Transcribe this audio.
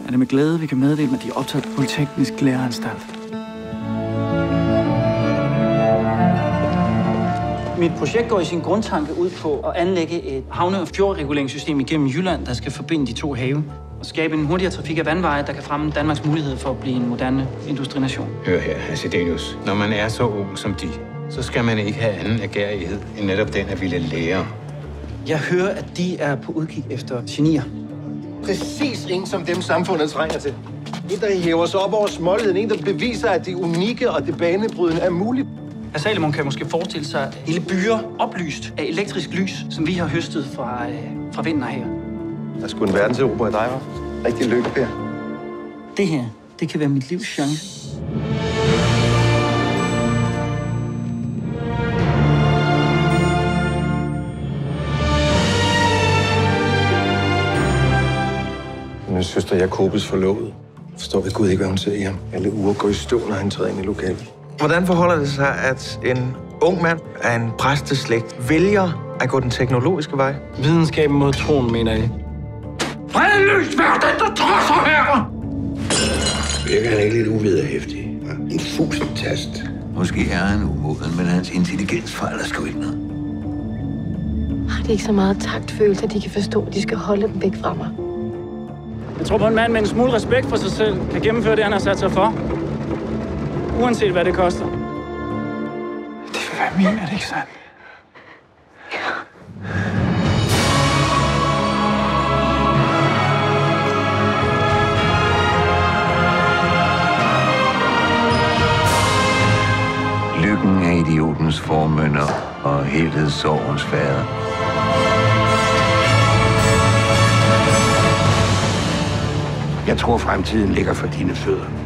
er det med glæde, vi kan meddele, at de er optaget på Polyteknisk Læreanstalt. Mit projekt går i sin grundtanke ud på at anlægge et havne- og fjordreguleringssystem igennem Jylland, der skal forbinde de to have og skabe en hurtigere trafik af vandveje, der kan fremme Danmarks mulighed for at blive en moderne industrination. Hør her, Asidenius. Når man er så ung som de, så skal man ikke have anden agerighed end netop den at ville lære. Jeg hører, at de er på udkig efter genier. Præcis en som dem, samfundet trænger til. En, der hæver sig op over småligheden. En, der beviser, at det unikke og det banebrydende er muligt. Hr. Salomon kan måske forestille sig hele byer oplyst af elektrisk lys, som vi har høstet fra vinden her. Der er sgu en verdenserober i dig, hva'? Rigtig lykke, Per. Det her, det kan være mit livs chance. Min søster Jakobes forlovede. Forstår ved Gud ikke, hvad hun ser i ham. Alle uger går i stå, når han træder ind i lokalet. Hvordan forholder det sig, at en ung mand af en præsteslægt vælger at gå den teknologiske vej? Videnskaben mod troen, mener jeg. Fredløst vær den, der træffer herre! Virker han ikke lidt uvederhæftig? En fusentast. Måske er han umoden, men hans intelligens fejler sgu ikke noget. Har de ikke så meget taktfølelse, at de kan forstå, at de skal holde dem væk fra mig? Jeg tror på, en mand med en smule respekt for sig selv kan gennemføre det, han har sat sig for. Uanset hvad det koster. Det vil være min, er det ikke sandt? Lykken er idiotens formynder og helhedssorgens fader. Jeg tror, fremtiden ligger for dine fødder.